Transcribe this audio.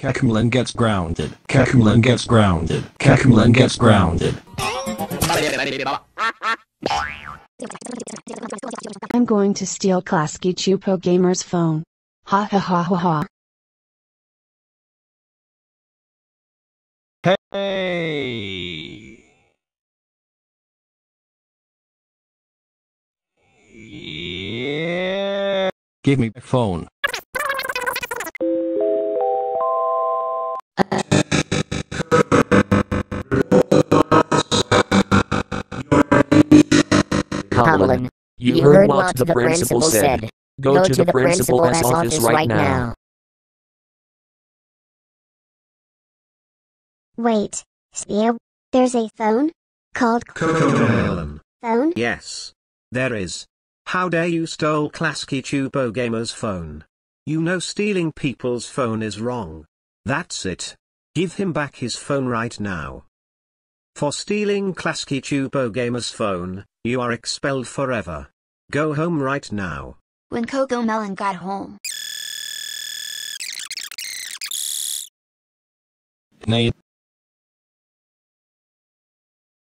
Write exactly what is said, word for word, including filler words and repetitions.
Kakumlan gets grounded. Kakumlan gets grounded. Kakumlan gets grounded. I'm going to steal Klasky Chupo Gamer's phone. Ha ha ha ha ha. Hey. Yeah. Give me my phone. Tomlin, you, you heard what the principal said. Go, Go to, to the principal's office right now. Wait, Spear, there's a phone? Called Cocomelon. Phone? Yes. There is. How dare you stole Klasky Chupo Gamer's phone? You know stealing people's phone is wrong. That's it. Give him back his phone right now. For stealing Klasky Chupo Gamer's phone, you are expelled forever. Go home right now. When Cocomelon got home. Nate.